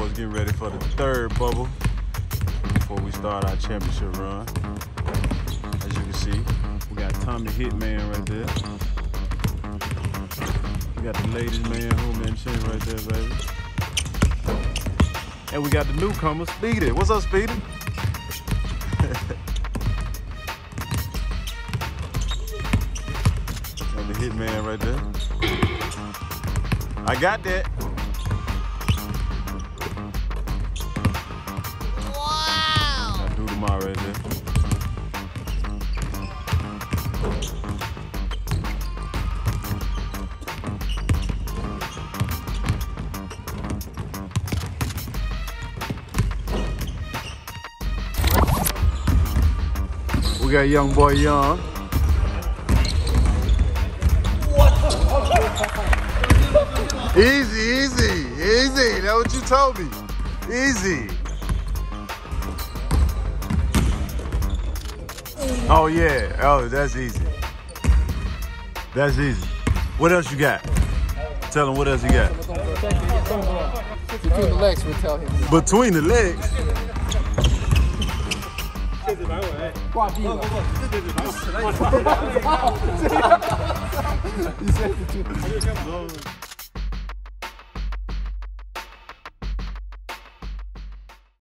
boys getting ready for the third bubble before we start our championship run. As you can see, we got Tommy Hitman right there. We got the ladies man, Home and Chin right there, baby. And we got the newcomer, Speedy. What's up, Speedy? And the Hitman right there. I got that. Wow! I do them all right there. We got young boy Young. Easy, easy, easy. That's what you told me. Easy. Oh yeah. Oh, that's easy. That's easy. What else you got? Tell him what else you got. Between the legs, we'll tell him. Between the legs. He said between the legs.